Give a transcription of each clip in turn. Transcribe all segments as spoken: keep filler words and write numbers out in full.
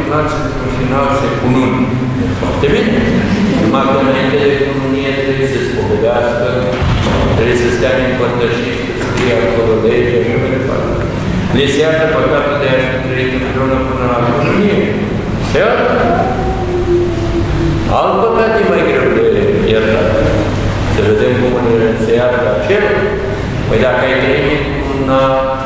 final și într-un final se cunun. Foarte bine. Numai că înainte de cununie trebuie să spovedească, trebuie să stea în împărtășit, să scrie acolo legea și mai departe. Le se iartă păcatul de a fi trăit împreună până la cununie. Se iartă. Alt păcat e mai greu de iertat. Să vedem cum se iartă acel. Păi dacă ai trăit una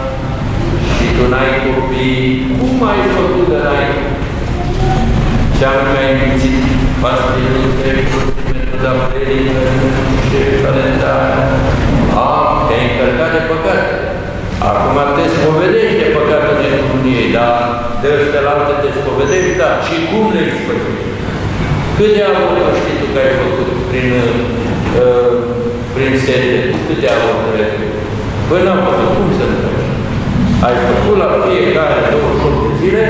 și tu n-ai copii, cum ai făcut de înainte? Înseamnă că ai mințit pastiluțe, metoda predică, și calendar. A, te-ai încărcat de păcat. Acum te spovedești de păcatul necununiei, dar de ăstea la altă te spovedești, da. Și cum le-ai spășit? Cât de avut știi tu că ai făcut prin, uh, prin serie? Cât de avut ai făcut? Păi n-am făcut. Cum să nu faci? Ai făcut la fiecare douăzeci și opt de zile?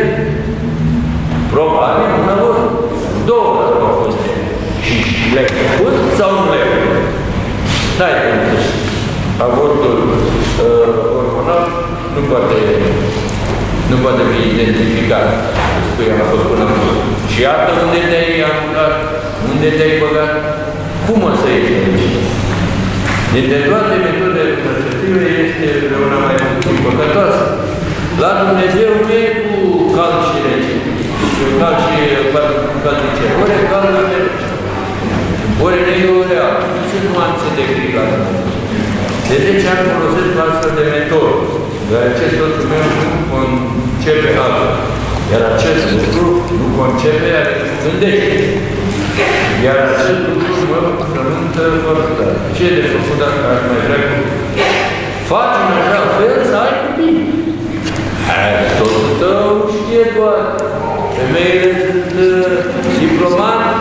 Probabil una oră. Două ori au fost. Și le-ai făcut sau nu le-ai făcut? N-ai cum să știi. Avortul uh, hormonal nu poate, nu poate fi identificat. Spui, am făcut, am făcut. Și iată unde te-ai amutat, unde te-ai băgat, cum o să ieși aici? Dintre toate metodele contraceptive este vreuna mai puțin păcătoasă. La Dumnezeu nu e cu cald și rece. Și cu cald și caldice. Ori e cald, ori e rece. Ori e negru, ori e alb. Nu sunt nuanțe de gri la Dumnezeu. De zece ani folosesc astfel de metodă. Dar acest soțul meu nu concepe altă. Iar acest lucru nu concepe, adică nu gândește. Iar acest lucru mă frământă foarte tare. Ce e de făcut dacă aș mai vrea copii? Faci în așa fel să ai copii. Soțul tău știe doar. Femeile sunt diplomate.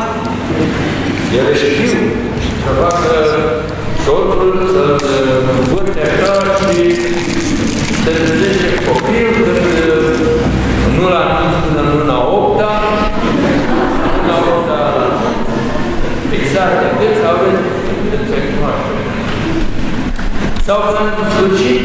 Ele știu. Să facă soțul să-l învârte așa și să trezește copilul când nu l-a anunț până în luna opta, luna opta exact de cât sau aveți de să cunoaște. Sau până în sfârșit,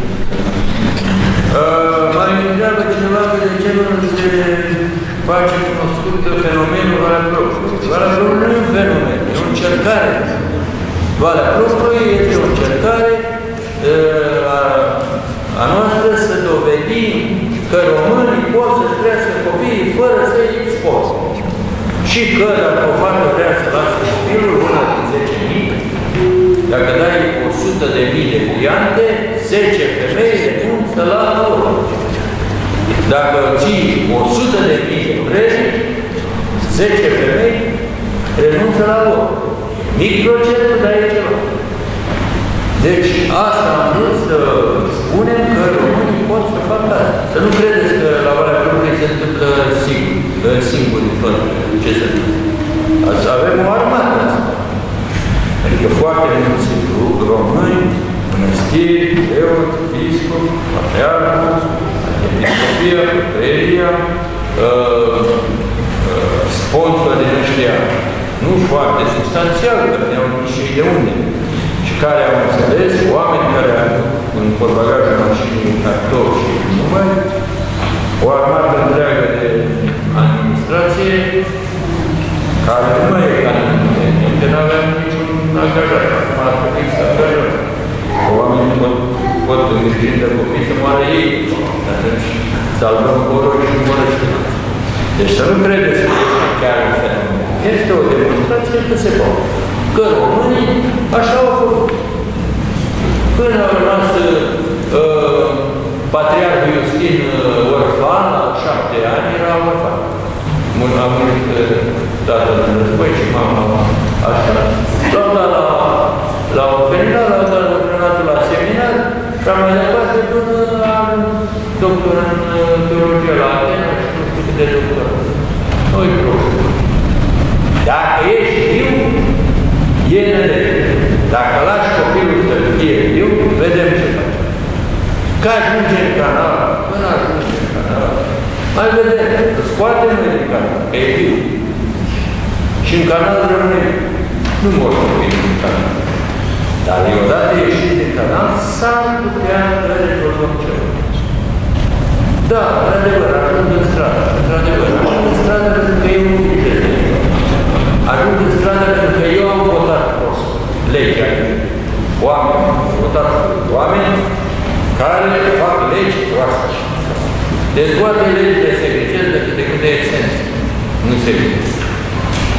uh, mai întreabă cineva că de ce nu se face cunoscut fenomenul Valea Plougului. Valea Plougului nu e un fenomen, e o încercare. Valea Plougului este o încercare uh, a, a noastră să dovedim că românii pot să-și crească copiii fără să-i expoze. Și că dacă o fată vrea să lasă copilul, una din zece mii, dacă dai o sută de mii de cliente, zece femei renunță la lor. Dacă ții o sută de mii de preț, zece femei renunță la lor. Mic procentul, dar e ceva. Deci asta am vrut să spunem că românii pot să facă asta. Să nu credeți că la Valea Plougului se întâmplă singur, singuri fără ce să întâmplă. Asta avem o armată asta. Adică foarte mulți români, mănăstiri, preoți, episcopi, patriarhul, episcopia, preria, uh, uh, sponsori din ăștia, nu foarte substanțial, că ne-au și de unde. Și care au înțeles, oameni care au în portbagajul mașinii cartof și numai, o armată întreagă de administrație, care nu mai e ca înainte, nu aveam niciun angajat. Acum ar trebui să angajăm. Oamenii pot, pot îngrijit de copii să moară ei. Atunci salvăm corul și morăște. Deci să nu credeți că este chiar un fenomen. Este o demonstrație că se poate. Că românii așa au făcut. Până au rămas uh, Patriarhul Iustin uh, orfan, la șapte ani, era orfan. A murit uh, tatăl în război și mama așa. L-au dat la, la oferina, l-au dat la orfanatul la seminar și am mai departe până la doctor în uh, teologie la Atena și nu știu cât de doctor. Nu-i proști. Dacă ești viu, e nădejde. Dacă lași copilul să fie viu, vedem ce face. Că ajunge în canal, până ajunge în canal, mai vedem, îl scoatem noi din canal, că e viu. Și în canal rămâne viu. Nu mor copilul din canal. Dar odată ieșiți din canal, s-ar putea să rezolvăm ceva. Da, într-adevăr, ajung în stradă, într-adevăr,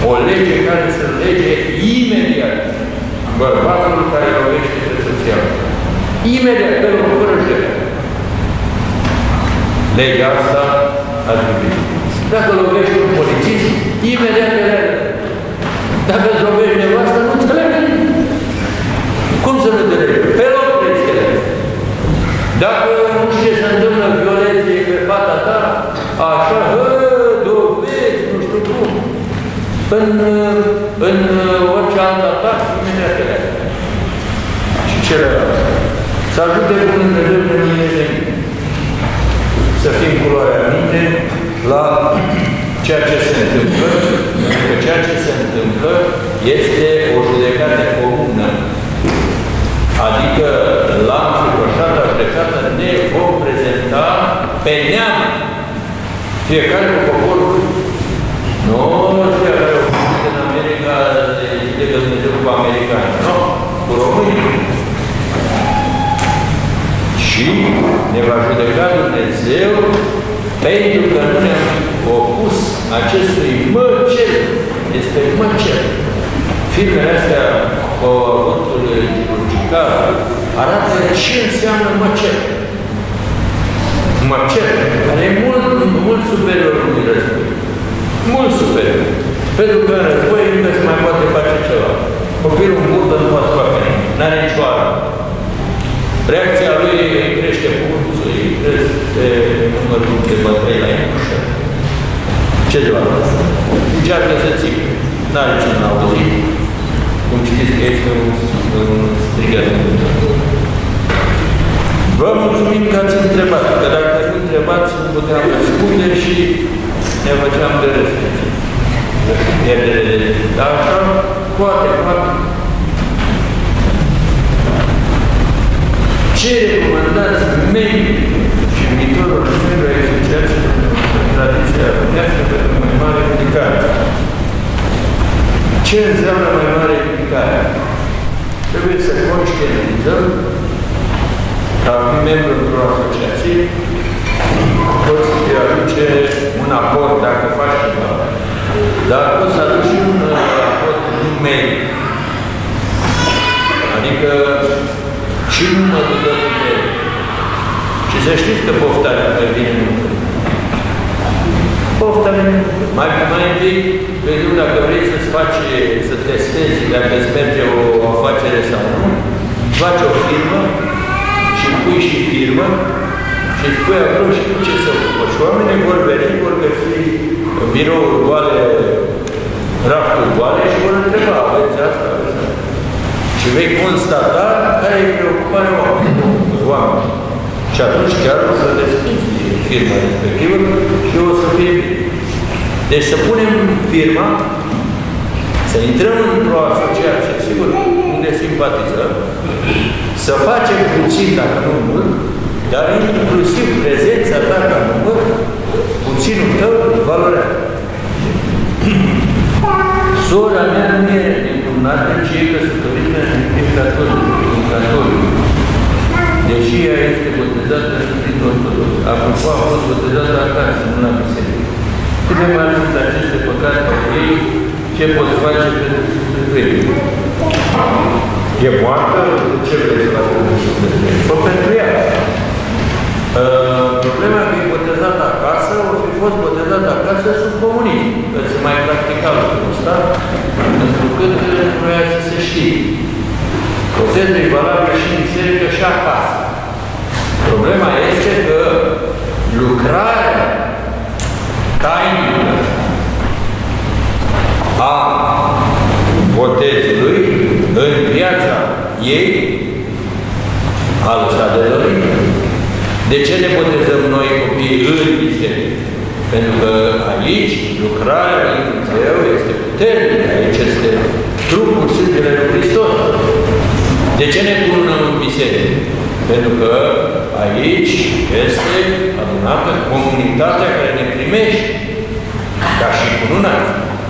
O lege care să lege imediat bărbatul care lovește pe soția. Imediat, pe loc, fără jertfă. Legea asta ar trebui. Dacă lovești un polițist, imediat te leagă. Dacă îți lovești nevasta, nu te leagă. Cum să nu te leagă? Pe loc trebuie să te leagă. Dacă nu știu ce se întâmplă violenție pe fata ta, așa, hă, dovezi, nu știu cum. În, în orice alt atac, imediat te leagă. Și celălalt. Să ajute cu Dumnezeu pe mine de mine. Să fim cu luarea minte la ceea ce se întâmplă, pentru că ceea ce se întâmplă este o judecată comună. Adică la înfricoșata judecată ne vom prezenta pe neam. Fiecare cu poporul. Nu știu care o făcut în America, de că Dumnezeu cu americani. Nu, cu românii. Și ne va judeca Dumnezeu pentru că nu ne-am opus acestui măcel. Este măcel. Filmele astea cu avortul chirurgical arată ce înseamnă măcel. Măcel, care e mult, mult superior unui război. Mult superior. Pentru că în război încă se mai poate face ceva. Copilul în burtă nu poate face nimic. N-are nicio armă. Reacția lui îi crește pulsul, îi crește numărul de bătrâni la ușă. Ce de la asta? Încearcă să țipe. N-are ce n-a auzit. Cum știți că este un, un strigăt. Vă mulțumim că ați întrebat, că dacă nu întrebați, nu puteam răspunde și ne făceam de râs. Pierdere de... Dar așa, poate, poate. Ce recomandați membri și viitorul membri ai Asociației Tradiția Românească pentru mai mare implicare? Ce înseamnă mai mare implicare? Trebuie să conștientizăm ca fi membru într-o asociație, poți să aduce un aport dacă faci ceva, dar poți să aduci un aport numeric. Adică și numărul de putere. Și să știți că poftarea care vine numărul. Poftarea mai, mai întâi, vedem dacă vrei să-ți faci, să testezi, dacă îți merge o afacere sau nu, faci o firmă și pui și firmă și îți pui acolo și cu ce să ocupă. Și oamenii vor veni, vor găsi birouri goale, rafturi goale și vor întreba, aveți asta, aveți asta. Și vei constata care e preocuparea oamenilor. Și atunci chiar o să deschizi firma respectivă și o să fie bine. Deci să punem firma, să intrăm într-o asociație, sigur, unde simpatizăm, să facem puțin, dacă nu mult, dar inclusiv prezența ta ca număr, puținul tău valorează. Sora mea nu e încununată, ci e căsătorită în catolic. Deși ea este botezată în ortodox. Apropo, a fost botezată acasă, nu la biserică. Cât de mai sunt aceste păcate ale ei, ce pot face pentru sufletul? E moartă? Ce vrei să facă pentru sufletul? Fă pentru ea. Uh, problema că e botezată acasă, o fi fost botezată acasă sub comunism. Că se mai practica lucrul ăsta, pentru că vrea să se știe. Botezul e valabil și în biserică și acasă. Problema este că lucrarea tainică a botezului în viața ei a lăsat de dorit. De ce ne botezăm noi copiii în biserică? Pentru că aici lucrarea lui Dumnezeu este puternică, aici este trupul sângele lui Hristos. De ce ne cununăm în biserică? Pentru că aici este adunată comunitatea care ne primește ca și cununat.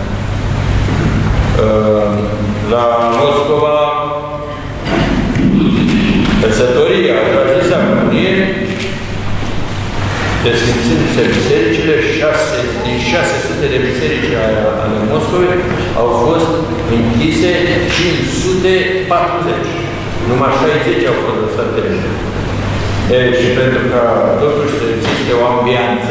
La Moscova, căsătoria, așa zisea cununie, desfințându-se bisericile, șase din șase sute de biserici ale Moscovei au fost închise cinci sute patruzeci. Numai șaizeci au fost lăsate. Deci, pentru ca totuși să existe o ambianță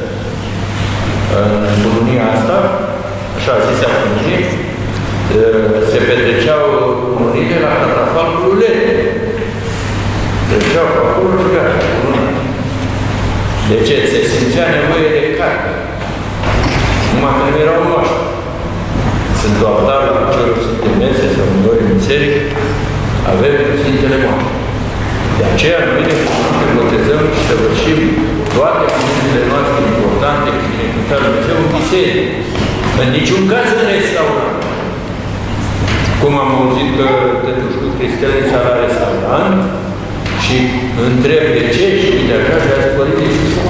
în colonia asta, așa zisea colonie, se petreceau coloniile la catafalcul Ulene. Treceau pe acolo și gata. De ce? Se simțea nevoie de carte. Numai că nu erau noștri. Sunt o altar la celor Sfinte Mese sau în doi în biserică, avem Sfintele Moaște. De aceea noi ne botezăm și săvârșim toate cuvintele noastre importante și binecuvântarea Lui Dumnezeu în biserică. În niciun caz în restaurant. Cum am auzit că tătușcu Cristel s-a la restaurant și întreb de ce și uite așa și a zis, Părinte,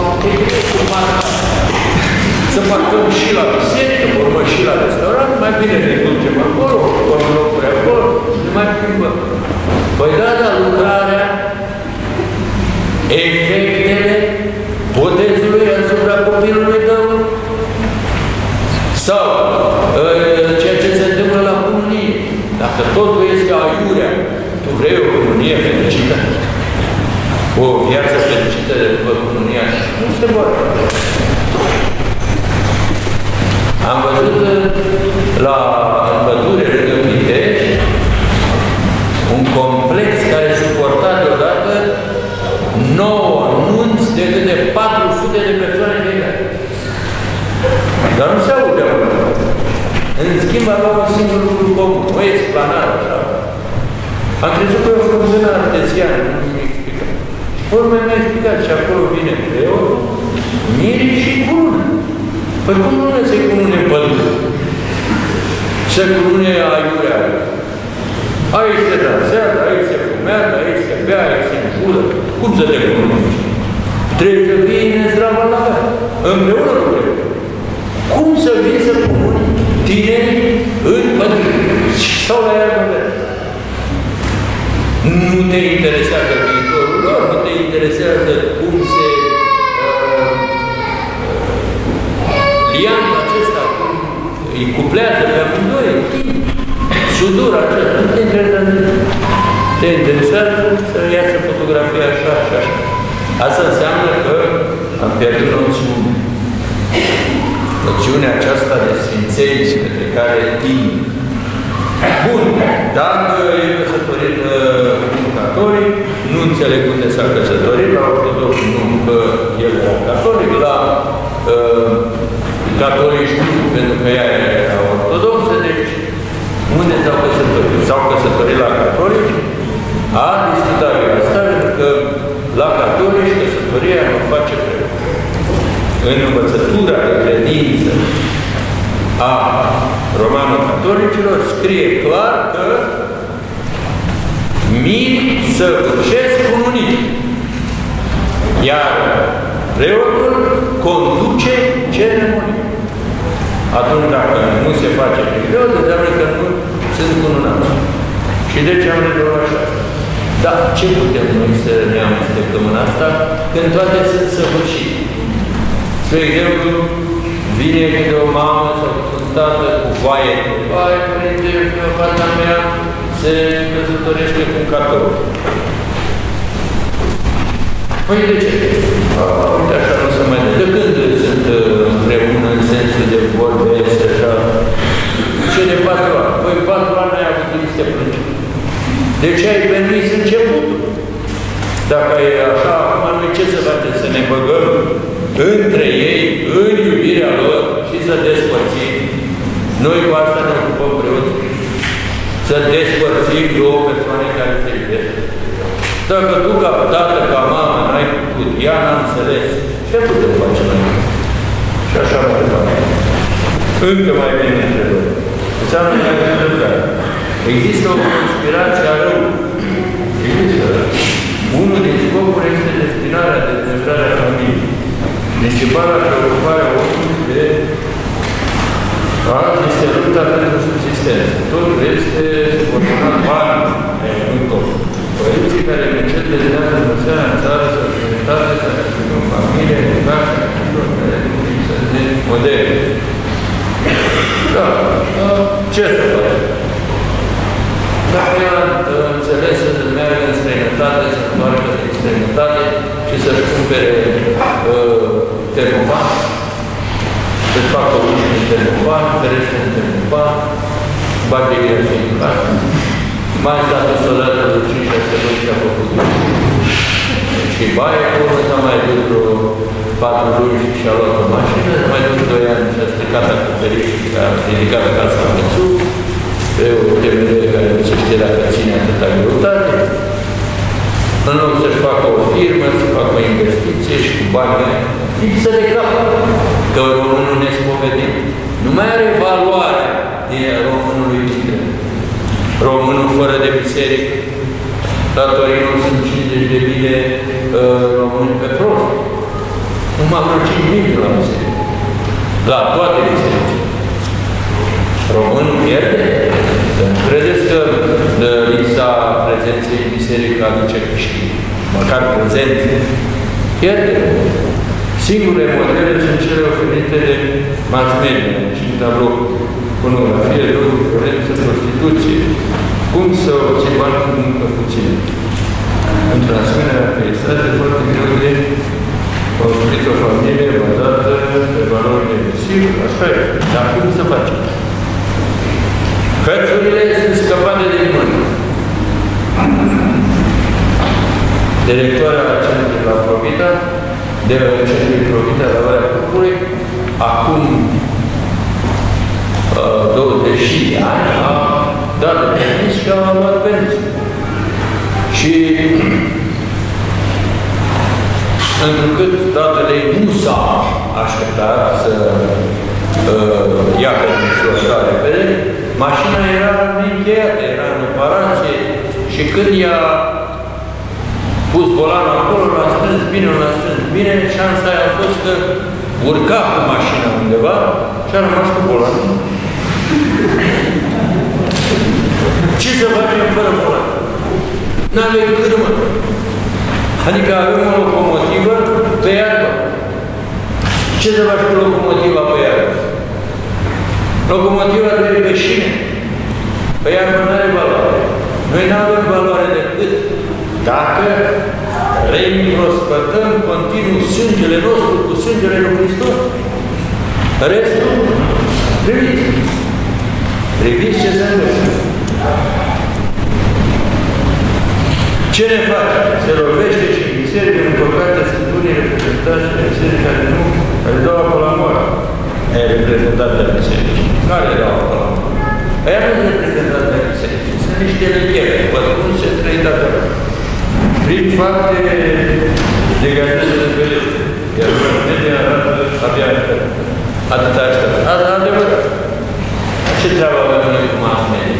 să marcăm și la biserică, urmă și la restaurant, mai bine ne ducem acolo, urmă locuri acolo, ne mai plimbăm. Păi da, da, lucrarea, efectele botezului asupra copilului tău sau ceea ce se întâmplă la comunie. Dacă totul este aiurea, tu vrei o comunie fericită? O viață fericită după comunia? Nu se poate. Am văzut la împădure lângă Pitești un complex care suporta deodată nouă nunți de câte patru sute de persoane de ea. Dar nu se aude acolo. În schimb, avea un singur lucru comun, o explanare, așa. Am crezut că e o frunzână arteziană, nu mi-a explicat. Urmă mi-a explicat și acolo vine preot, miri și cunună. Păi cum nu ne se cunune pădure? Se cunune aiurea. Aici se dansează, aici se fumează, aici se bea, aici se înjură. Cum să te cununești? Trebuie să fii nezdravă la mea. Împreună cu tine. Cum să vii să cununi tinerii în pădure? Sau la iarbă verde? Nu te interesează viitorul lor, nu te interesează cum se uh, liantul acesta, cum îi cuplează pe amândoi, sudura aceasta, nu te interesează. Te interesează să iasă fotografia așa și așa. Asta înseamnă că am pierdut noțiune. Noțiunea aceasta de sfințenie către care timp. Bun, dacă e căsătorit un catolic, nu înțeleg unde s-a căsătorit, la ortodox nu, că el era catolic, la uh, catolici nu, pentru că ea era ortodoxă, deci unde s-au căsătorit? S-au căsătorit la catolici, a discutat asta, pentru că la catolici căsătoria nu face preot. În învățătura de credință a romano-catolicilor scrie clar că miri săvârșesc cununii. Iar preotul conduce ceremonia. Atunci, dacă nu se face prin preot, înseamnă că nu sunt cununați. Și deci am rezolvat așa. Dar ce putem noi să ne amestecăm în asta când toate sunt săvârșite? Spre exemplu, vine de o mamă sau un tată cu vaie. Vai, părinte, fata mea se căsătorește cu un catolic. Păi de ce? A, uite așa nu se mai... De când sunt împreună în sensul de vorbesc așa? Ce de patru ani? Păi patru ani ai avut liste plânge. De ce ai permis începutul? Dacă e așa, acum noi ce să facem? Să ne băgăm între ei, în iubirea lor și să despărțim. Noi cu asta ne ocupăm preoții. Să despărțim două persoane care se iubesc. Dacă tu ca tată, ca mamă, n-ai putut, ea n-a înțeles, ce putem face noi? Și așa mai departe. Încă mai bine întrebări. Înseamnă că întrebare. Există o conspirație a răului. Există. Unul din scopuri este destinarea, dezvoltarea familiei. Principala preocupare a omului de azi este lupta pentru subsistență. Totul este ordonat bani, nu tot. Părinții care încet dezinează învățarea în țară, să comunitate, să în familie, educație, să ne moderne. Ce să faci? Dacă el a înțeles să meargă în străinătate, să întoarcă din străinătate și să-și cumpere uh, termopan, să-și facă uși în termopan, ferește în termopan, bage gheață în casă, mai s-a dus o dată de cinci șase luni și a făcut și baie acolo, s-a mai dus vreo patru luni și a luat o mașină, s-a mai dus doi ani și a stricat acoperiș și a ridicat casa în sus, pe o temerie care nu se știe dacă ține atâta greutate. În loc să-și facă o firmă, să facă o investiție și cu bani lipsă de cap. Că românul nespovedit nu mai are valoare din românului dintre. Românul fără de biserică. Datorii nu sunt cincizeci de mii de uh, români pe prost. Numai vreo cinci mii la biserică. La toate biserici. Românul pierde? Credeți că lipsa prezenței în biserică aduce câștig? Măcar prezențe. Pierde. Singurele modele sunt cele oferite de mass media, și în tablou, pornografie, droguri, violență, prostituție. Cum să obții bani cu muncă puțină? Într-o asemenea peisaj, e foarte greu de construit o familie bazată pe valori negosive, așa e. Dar cum să facem? Hățurile sunt scăpate de mână. Directoarea Centrului la Provita, de Centrului Provita la Valea Purcurei, acum uh, douăzeci de ani a dat permis și a luat permis. Și întrucât tatăl ei nu s-a așteptat să uh, ia permisul așa repede, mașina era neîncheiată, era în reparație și când i-a pus volanul acolo, l-a strâns bine, l-a strâns bine, șansa aia a fost că urca cu mașina undeva și a rămas cu volanul. Ce să facem fără volan? N-avem cârmă. Adică avem o locomotivă pe iarbă. Ce să faci cu locomotiva pe iarbă? Locomotiva trebuie pe șine. Pe iarbă nu are valoare. Noi nu avem valoare decât dacă reîmprospătăm continuu sângele nostru cu sângele lui Hristos. Restul, priviți. Priviți ce se întâmplă. Ce ne face? Se lovește și în biserică, în păcate, sunt unii reprezentanți de biserică care nu, care dau apă la moară. E reprezentanța bisericii. Care dau apă la moară? Aia nu sunt reprezentanța bisericii. Sunt niște religiere. Văd cum se trăie dată. Prin fapte negative de vedeți. Iar media arată abia atâta aștept. Asta e adevărat. Ce treabă avem noi cu mass media?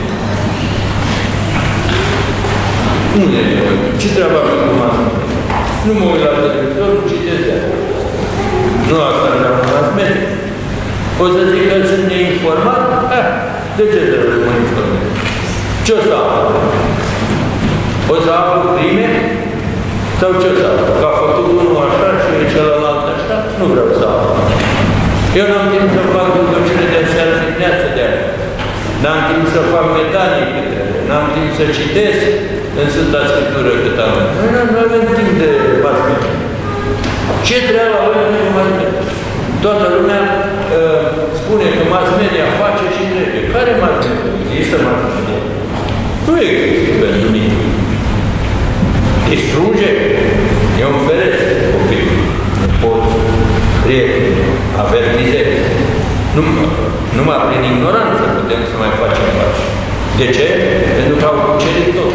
Nu ne nevoie. Ce treabă avem cu mass media? Nu mă uit la televizor, nu citesc de acolo. Nu asta înseamnă mass media. O să zic că sunt neinformat? Eh, de ce trebuie să mă informez? Ce o să aflu? O să aflu crime? Sau ce o să aflu? Că a făcut unul așa și celălalt așa? Nu vreau să aflu. Eu n-am timp să fac dupăcire de seară dimineață de aia. N-am timp să fac metanii câte, n-am timp să citesc în Sfânta Scriptură cât am. Noi nu avem timp de mass media. Ce treabă avem noi cu mass media? Toată lumea uh, spune că mass media face și trebuie. Care mass media? Există mass media? Nu există pentru nimic. Distruge? E un feresc, copil. Poți, prieteni, avertizezi. Numai prin ignoranță putem să mai facem față. De ce? Pentru că au cucerit tot.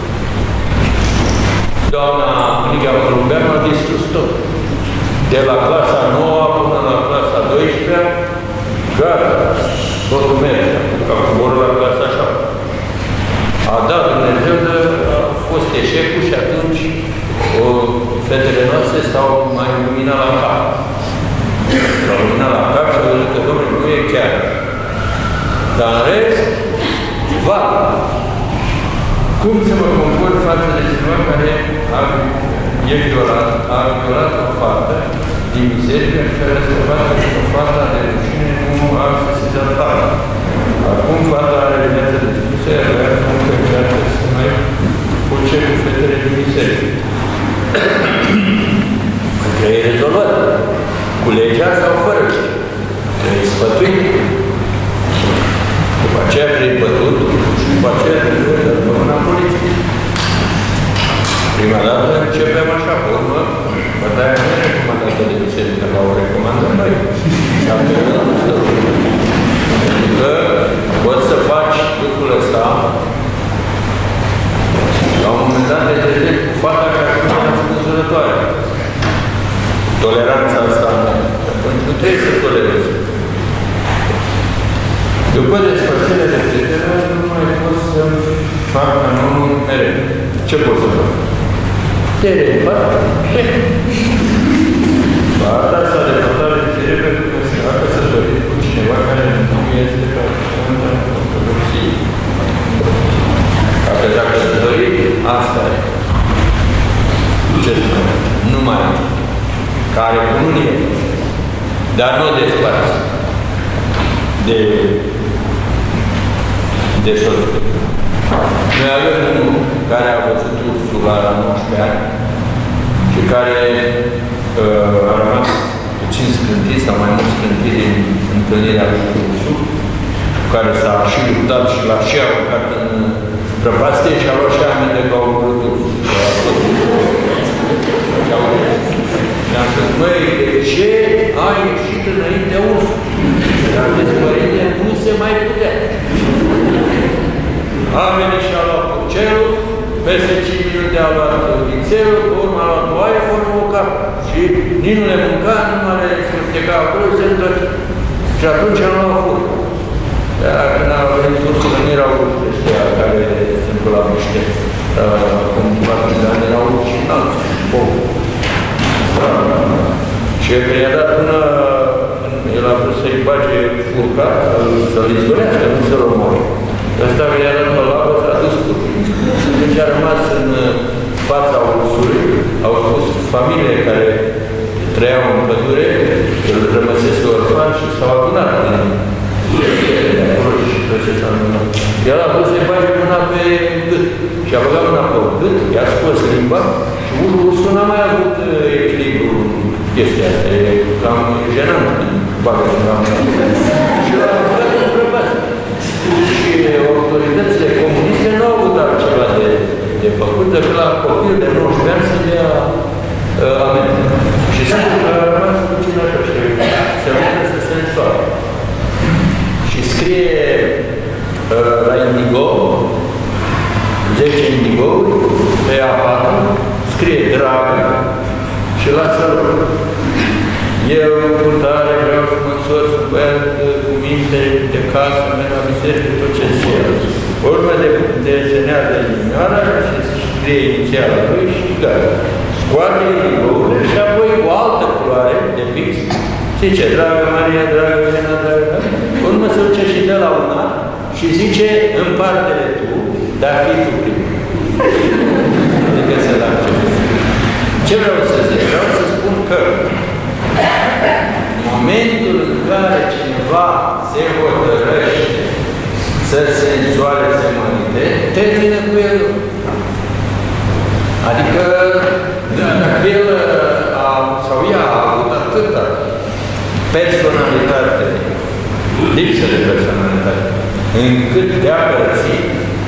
Doamna Liga Columbeanu a distrus tot. De la clasa nouă până la clasa a douăsprezecea, gata, totul merge. Ca coborul la clasa a șaptea. A dat Dumnezeu că a fost eșecul și atunci o, fetele noastre s-au mai luminat la cap. S-au luminat la cap și au văzut că, domnule, nu e chiar. Dar în rest, va. Cum să mă comport față de cineva care a, e violat, a violat o fată din biserică și care a scăpat că o fată de rușine nu a sesizat fata. Acum fata sfătuit, după aceea trebuie bătut și după aceea trebuie bătut la poliție. Prima dată începem așa, pe urmă, bătaia nu e recomandată de biserică, la o recomandăm noi. Pentru că poți să faci lucrul ăsta, la un moment dat te trezești cu fata care acum era spânzurătoare. Toleranța asta, atunci nu trebuie să tolerezi. După despărțire de prietene, nu mai poți să fac canonul mereu. Ce poți să fac? Te reîmpart? Asta s-a depărtat de cere pentru că se a căsătorit cu cineva care nu este practicant în ortodoxie. Dacă s-a căsătorit, asta e. Ce spune? Nu mai e. Care cununie. Dar nu desparți. De de soție. Noi avem unul care a văzut ursul la nouăsprezece ani și care uh, a rămas puțin scântit sau mai mult scântit din întâlnirea lui ursul, cu care s-a și luptat și l-a și aruncat în prăpastie și a luat și amende ca o ursul. Și am spus, măi, de ce ai ieșit înainte ursul? Dar deci, părinte, nu se mai putea. A venit și a luat purcelul, peste cinci minute a luat vițelul, pe urmă a luat o iPhone-ul, o cap. Și nici nu le mânca, nu mai se înteca acolo și se întoarce. Și atunci am luat fură. Dar când a venit ursul, nu erau ăștia care sunt pe la miște. Când partizani erau și alții, bou. Și i-a dat până el a vrut să-i bage furca, să-l izgorească, nu să-l omoare. Ăsta i-a dat pe labă, s-a dus cu deci a rămas în fața ursului, au spus familiile care trăiau în pădure, îl rămăsese orfan și s-au adunat de acolo și tot ce s-a adunat. El a vrut să-i bage mâna pe gât și a băgat mâna pe gât, i-a scos limba și ursul n-a mai avut echilibru în chestia asta, e cam jenant când bagă mâna pe gât. Și l-a băgat în prăpastie. Și autoritățile comuniste nu au avut altceva de, de făcut decât la copil de nouăsprezece ani să dea uh, amendă. Și sigur că a rămas puțin așa și se vede să se însoare. Și scrie uh, la Indigo, zece Indigo-uri, pe A patru, scrie dragă și lasă lor. Eu, cu tare, vreau să mă însor să băiat cu minte de casă, merg la biserică, tot ce zice. Urmă de desenează inimioara și se scrie inițiala lui și gata. Scoate inimioarele și apoi cu altă culoare de pix, zice, dragă Maria, dragă Elena, dragă, urmă se duce și de la una și zice, împarte-le tu, dar fii tu primul. Adică să la ce vreau să zic? Vreau să spun că în momentul în care cineva se hotărăște să se însoare, să mărite, termină cu el. Adică, dacă el a, sau ea a avut atâta personalitate, lipsă de personalitate, încât de-a părăsit,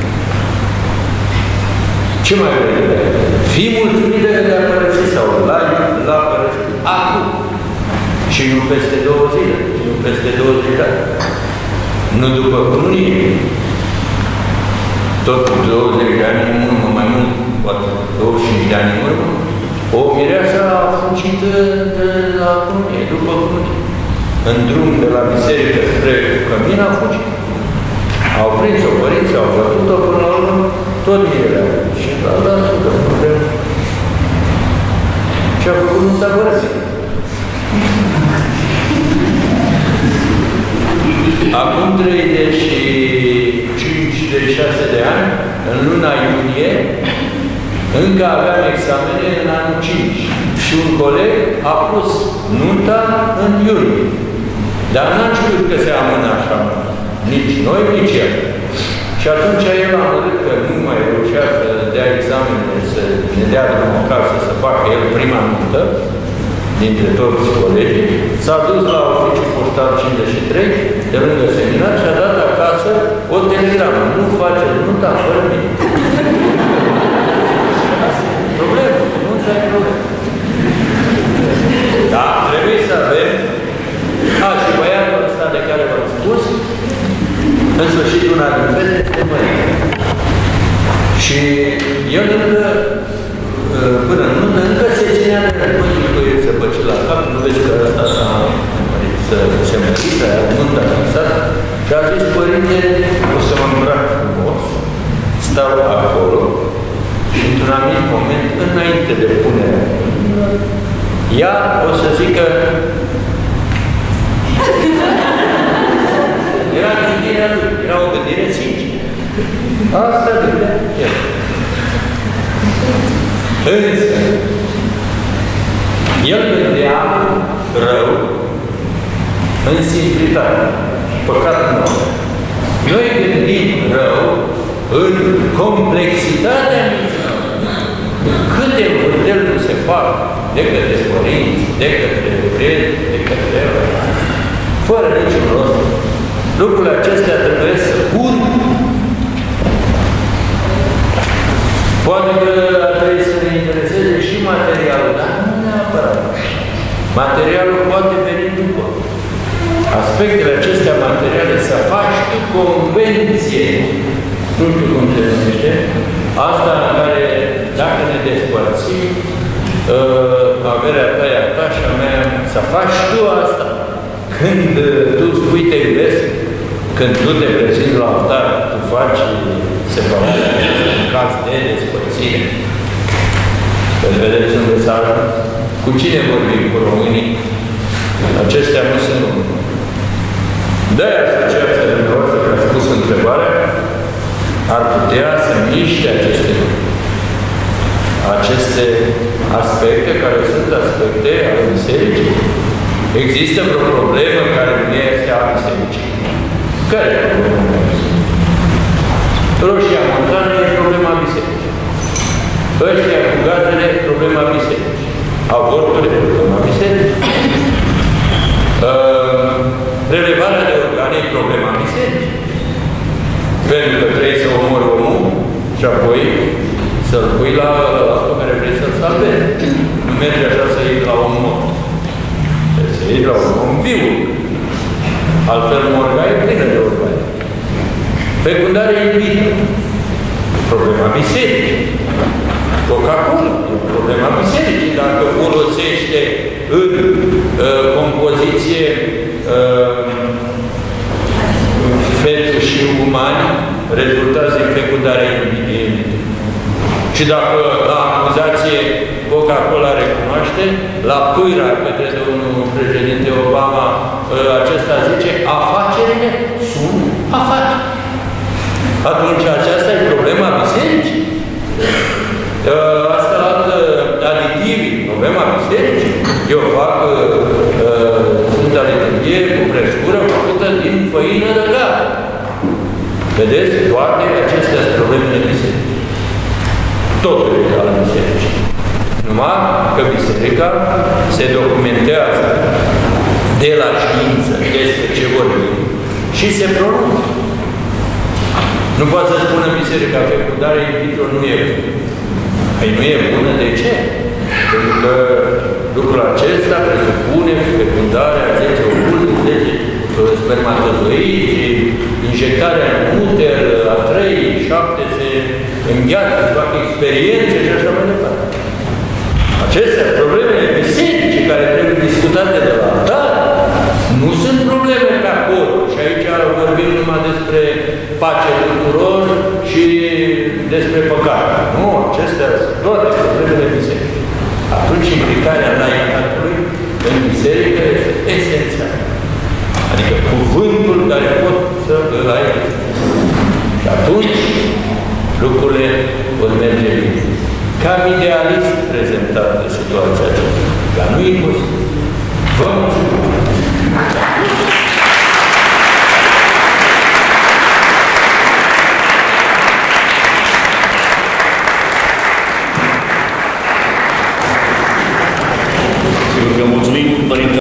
ce mai vrei? Fii mulțumit de a părăsit sau l-a părăsit. Acum. Și nu peste două zile, și nu peste douăzeci de ani. Nu după cununie. Tot cu douăzeci de ani în urmă, mai mult, poate douăzeci și cinci de ani în urmă, o mireasă a fugit de la cununie, după cununie. În drum de la biserică spre cămin a fugit. Au prins-o părinții, au bătut-o până la urmă, tot mirea. Și a dat de probleme. Și a făcut un tabărăsit. Acum treizeci și cinci treizeci și șase de ani, în luna iunie, încă aveam examene în anul cinci. Și un coleg a pus nunta în iunie. Dar n-am știut că se amână așa. Nici noi, nici el. Și atunci el a hotărât că nu mai reușea să dea examenele, să ne dea drumul acasă, să facă el prima nuntă. dintre toți colegii, s-a dus la oficiul poștal cincizeci și trei, de lângă seminar, și a dat acasă o telegramă. Nu face nunta fără mine. Problemă, nu ai problemă. Da, trebuie să avem. A, și băiatul ăsta de care v-am spus, în sfârșit una din fete este mărită. Și el încă, până în nuntă, încă se ținea de părinții cu el să păci la cap, nu vezi că ăsta s-a să se mărită, nunta a fixat, și a zis, părinte, o să mă îmbrac frumos, stau acolo, și într-un anumit moment, înainte de punerea, ea o să zică, era gândirea lui, era o gândire sinceră. Asta gândea el. Însă, el gândea rău în simplitate, păcat nou. Noi gândim rău în complexitatea minții. Câte vârteli nu se fac de către părinți, de către prieteni, de către fără niciun rost. Lucrurile acestea trebuie să pun. Poate că ar trebui să ne intereseze și materialul, dar nu neapărat. Materialul poate veni după. Aspectele acestea materiale să faci tu convenție, nu știu cum se numește, asta în care, dacă ne despărțim, uh, averea ta e a ta și a mea, să faci tu asta. Când tu spui te iubesc, când tu te prezinți la altar, tu faci separarea în caz de despărțire. Îl vedeți unde s-a ajuns? Cu cine vorbim? Cu românii? Acestea nu sunt români. De-aia asociația dumneavoastră, care a spus întrebarea, ar putea să miște aceste aceste aspecte, care sunt aspecte ale bisericii. Există vreo problemă care nu este a bisericii? Care e problema? Roșia montană e problema bisericii. Ăștia cu gazele e problema bisericii. Avortul e problema bisericii. Uh, relevarea de organe e problema bisericii. Pentru că trebuie să omori omul și apoi să-l pui la ăla pe care vrei să-l salvezi. Nu merge așa să iei la om mort. Trebuie să iei la un om viu. Altfel morga e plină de organe. Fecundare in vitro. Problema bisericii. Coca-Cola e problema bisericii. Dacă folosește în uh, compoziție uh, fetul și umani, rezultați din fecundarea in vitro. Și dacă la acuzație Coca-Cola recunoaște, la pâra către domnul președinte Obama, acesta zice, afacerile sunt afaceri. Atunci aceasta e problema bisericii. Asta arată aditivii, problema bisericii. Eu fac Sfânta Liturghie cu prescură făcută din făină de gata. Vedeți? Toate acestea sunt problemele bisericii. Totul e al bisericii. Numai că biserica se documentează de la știință despre ce vorbim și se pronunță. Nu poate să spună biserica fecundarea in vitro nu e bună. Păi nu e bună, de ce? Pentru că lucrul acesta presupune fecundarea zece ovuli, zece spermatozoizi, injectarea în uter, a trei, șapte se îngheață, se fac experiențe și așa mai departe. Acestea problemele bisericii care trebuie discutate de la altar nu sunt probleme pe acolo. Și aici vorbim numai despre pace tuturor și despre păcat. Nu, acestea sunt toate problemele bisericii. Atunci implicarea laicatului în biserică este esențială. Adică cuvântul care pot să îl ai. Și atunci lucrurile vor merge bine. Cam idealist prezentată situația aceasta. Dar nu e posibil. Vă mulțumim!